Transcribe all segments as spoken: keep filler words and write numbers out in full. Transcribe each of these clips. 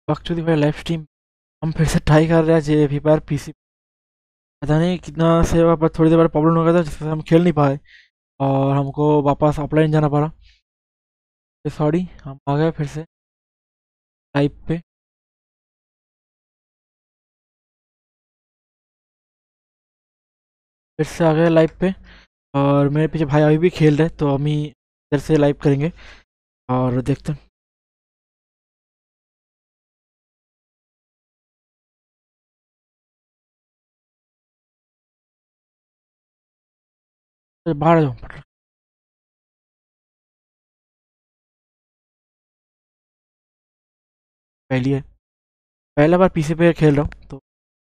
Actually भाई live stream हम फिर से ट्राई कर रहे हैं जे फ्री फायर पीसी। पता नहीं कितना से पर थोड़ी देर बाद प्रॉब्लम हो गया था जिससे हम खेल नहीं पाए और हमको वापस ऑफलाइन जाना पड़ा। सॉरी, हम आ गए फिर से लाइव पे। फिर से आ गए लाइव पे और मेरे पीछे भाई अभी भी खेल रहे तो हम ही इधर से लाइव करेंगे और देखते हैं। तो बाहर आ जाओ पट- पहली है, पहला बार पीसी पे खेल रहा हूँ तो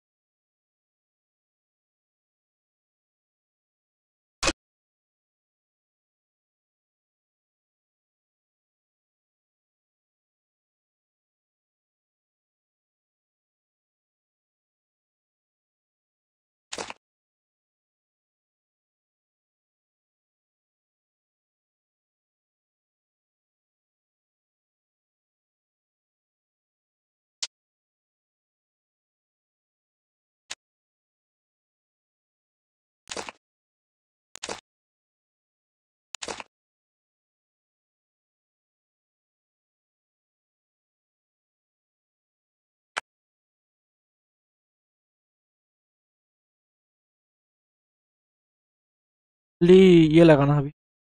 पहली ये लगाना अभी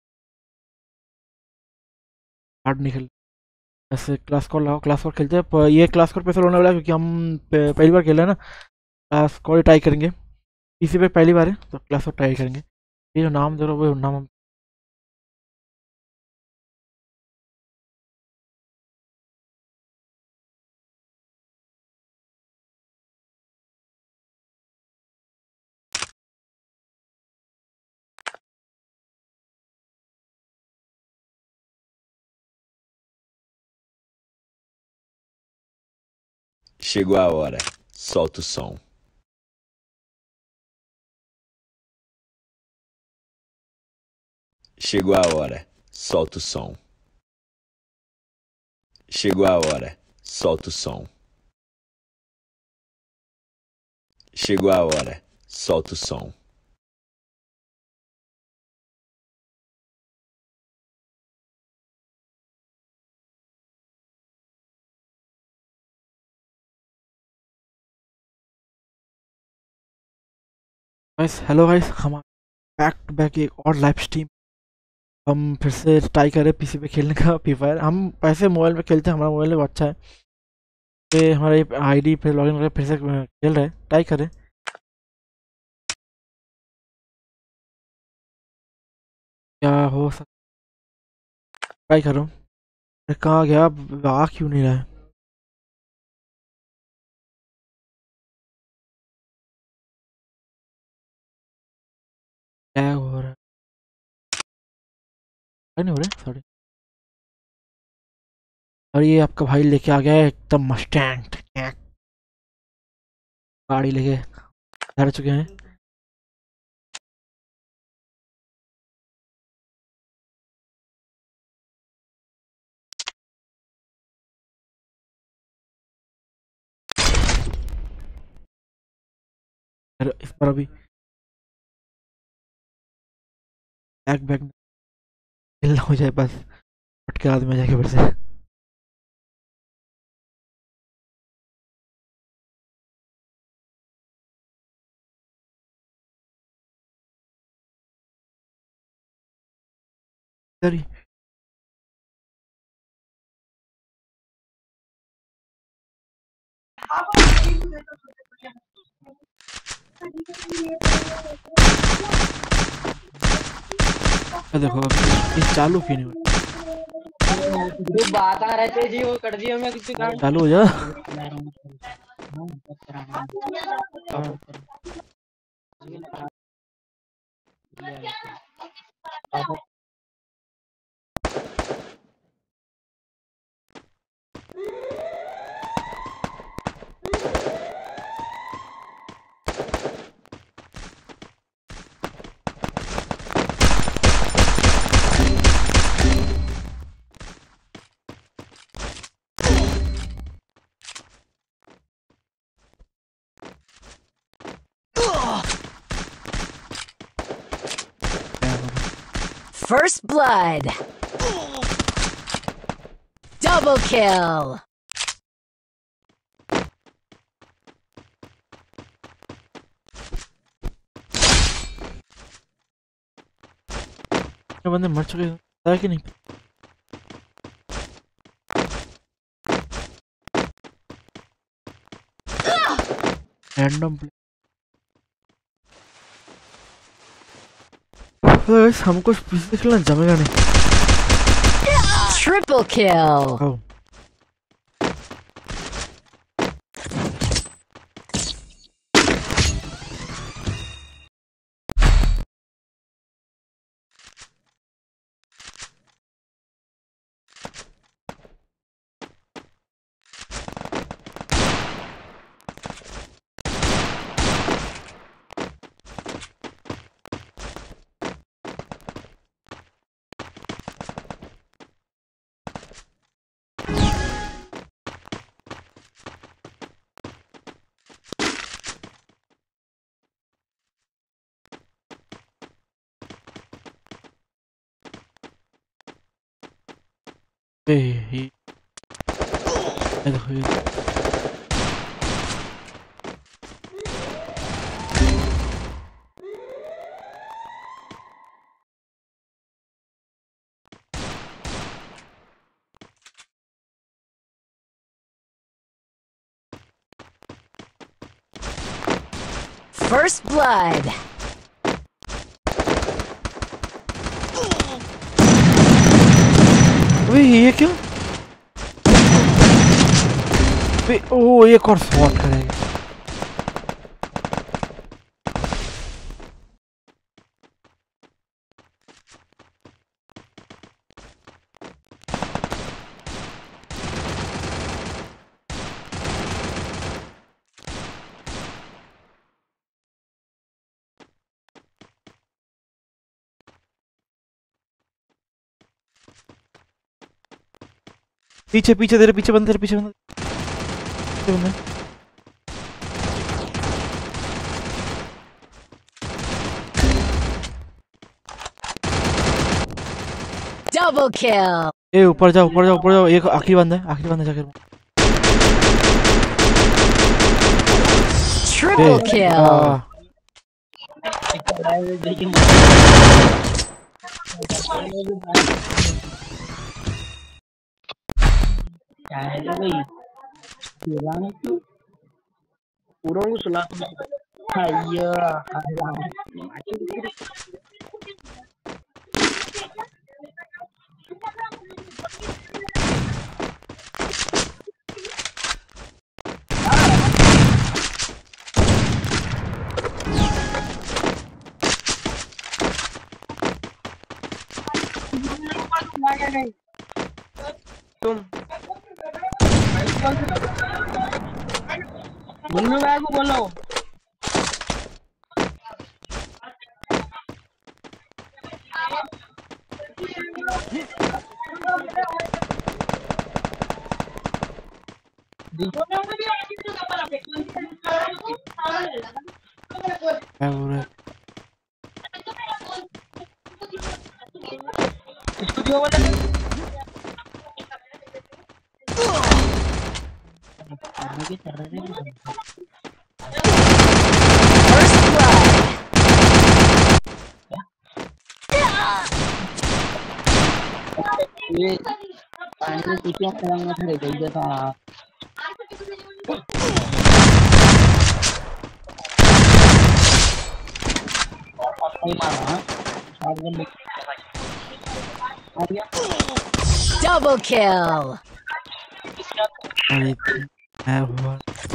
हार्ड नहीं खेल। ऐसे क्लास कोड लगाओ, क्लास कोड खेलते हैं पर ये क्लास कोड पैसे होने वाला है क्योंकि हम प- पहली बार खेल रहे हैं ना। क्लास कोड ट्राई करेंगे, पीसी पे पहली बार है तो क्लास कोड ट्राई करेंगे। ये जो नाम दे रहा हो वो नाम हम Chegou a hora. Solta o som. Chegou a hora. Solta o som. Chegou a hora. Solta o som. Chegou a hora. Solta o som. Guys hello guys, हम बैक टू बैक एक और लाइव स्ट्रीम हम फिर से try करें PC पे खेलने का फ्री फायर। हम ऐसे मोबाइल पे खेलते हैं, हमारा मोबाइल वो अच्छा है। ये हमारे आईडी पे लॉगिन करके फिर से खेल रहे हैं, ट्राई करें क्या हो सकता। ट्राई कर रहा हूँ। अरे कहाँ गया, अब आ क्यों नहीं रहा है। लैग हो रहा है, नहीं हो रहा है सॉरी। और ये आपका भाई लेके आ गया है एकदम मस्टैंग गाड़ी लेके धर चुके हैं। फिर इस पर अभी बैक बैक हिलना हो जाए बस, फटके आदमी में जाके फिर से। इधर ही ये देखो अभी ये चालू क्यों नहीं हो जो बात आ रहे थे जी वो कर दिया मैं किसी रहा? कारण चालू हो जा। First blood. Double kill. ये बंदे मर चुके हैं पता कि नहीं रैंडम प्ले गाइस हमको पीछे खेलना जमेगा नहीं Triple kill. oh. Hey, he. ये देखो ये First blood. अबे ये क्यों अबे ओ एक और शॉट करेगा पीछे पीछे तेरे पीछे बंदे तेरे पीछे बंदे पीछे बंदे Double kill. ए ऊपर जाओ ऊपर जाओ ऊपर जाओ एक आखिरी बंदा है आखिरी बंदा जाकर Triple kill. Urung sulah. Ayo, तुम बोलो बाबू बोलो क्या हो रहा है इसको क्यों बोला First blood. ये पानी में कुछ खिलाऊंगा फिर गई जैसा नहीं मारा Double kill. अरे मैं हुआ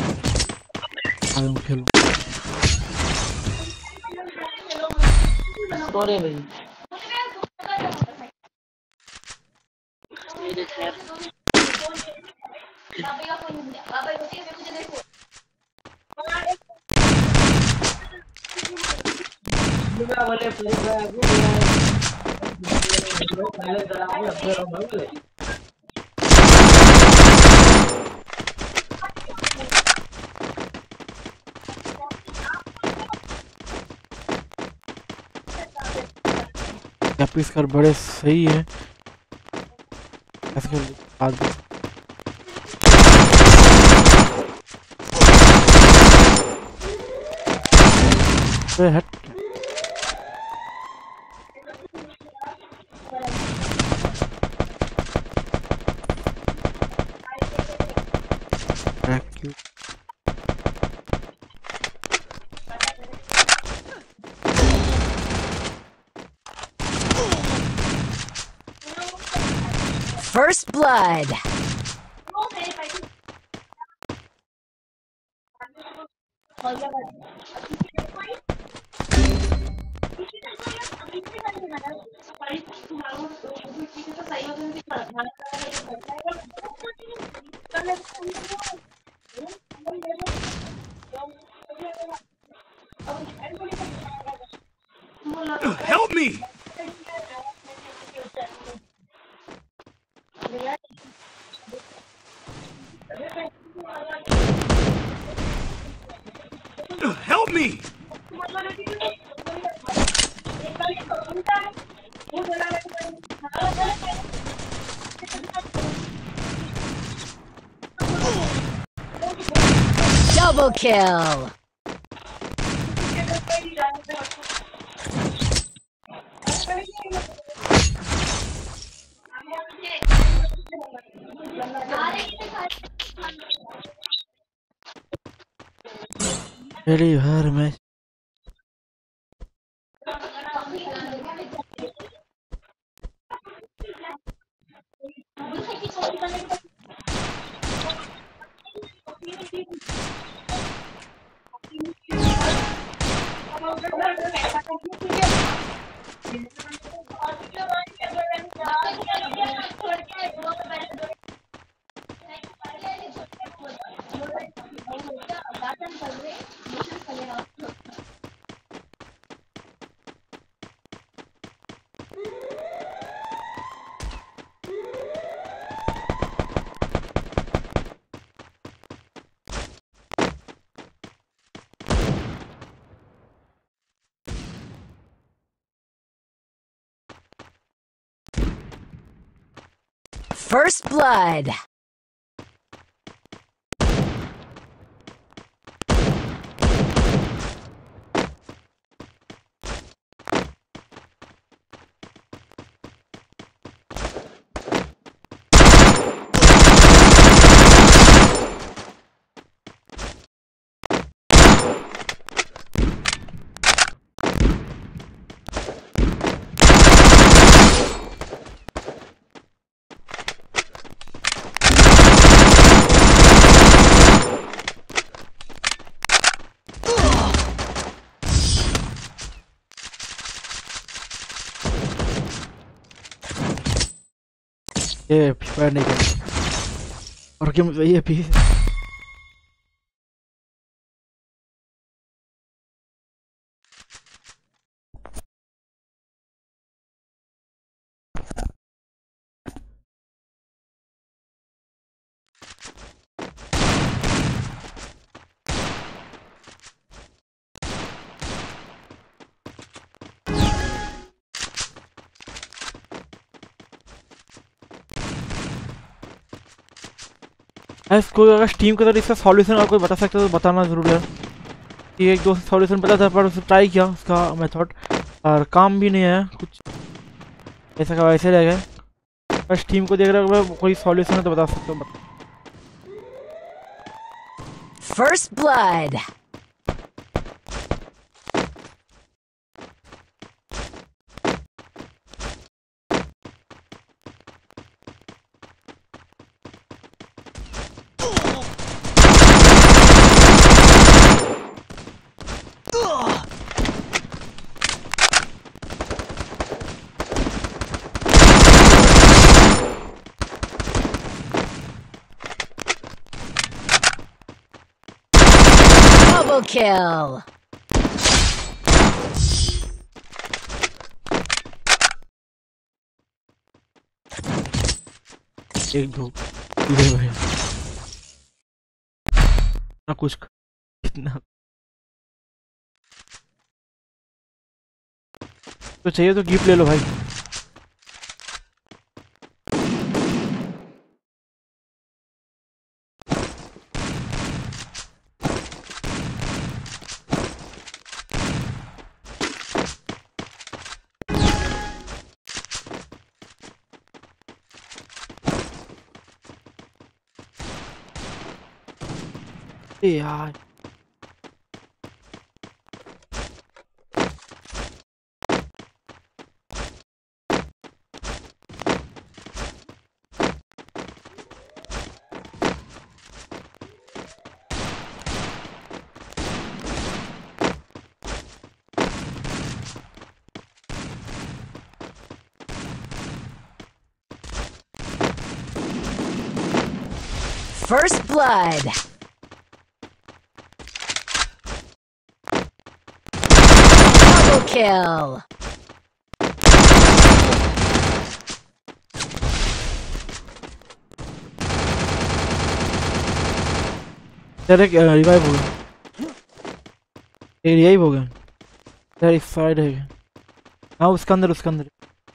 आलम खेलो सॉरी भाई बोले कैपिस कर बड़े सही है। ऐसे कर आगे तो हट Thank First blood. Help me! Help me! Double kill. पहली बार मैच First blood. ये फायर नहीं कर और गेम ये भी ऐस कोई अगर स्टीम के अंदर इसका सॉल्यूशन और कोई बता सकता है तो बताना जरूर यार। ये एक दो सॉल्यूशन पता था पर उसे ट्राई किया उसका मेथड और काम भी नहीं आया, कुछ ऐसा का वैसे रह गया। पर स्टीम को देख रहा हूँ कोई सॉल्यूशन है तो बता सकता हूँ। First blood. Double kill. एक दो इधर भाई ना कुछ कितना तो चाहिए तो गिफ्ट ले लो भाई। ए यार First blood. Double kill. Direct revive हो गया, ये रिवाइव हो गया यार, इस साइड है। हाँ उसके अंदर उसके अंदर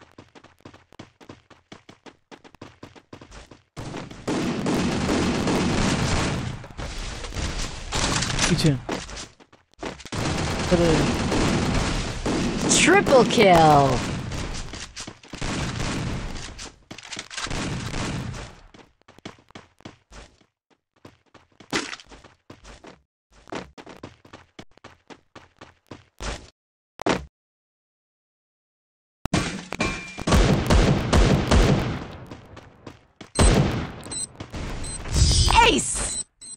पीछे। अरे Triple kill. Ace.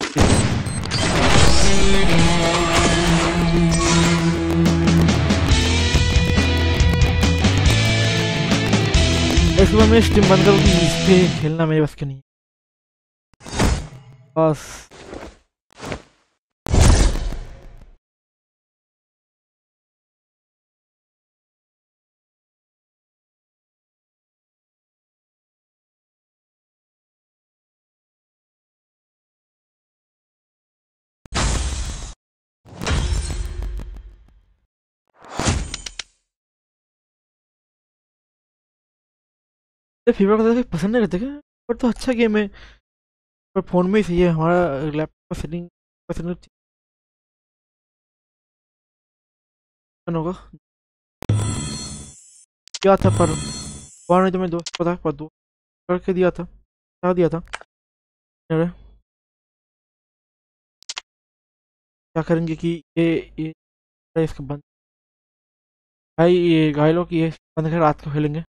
इस बार मैं स्ट्रीम बंद करूँ कि इस पे खेलना मेरे बस के नहीं बस। फीवर को पसंद नहीं करते क्या, पर तो अच्छा गेम है, पर फोन में ही सही है। हमारा लैपटॉप का सेटिंग पसंद होगा क्या था, पर वहाँ नहीं तो मैं दोस्त पता पर दोस्त करके दिया था, क्या दिया था। अरे क्या करेंगे कि ये ये इसका बंद भाई, ये घायलों की ये बंद कर रात को खेलेंगे।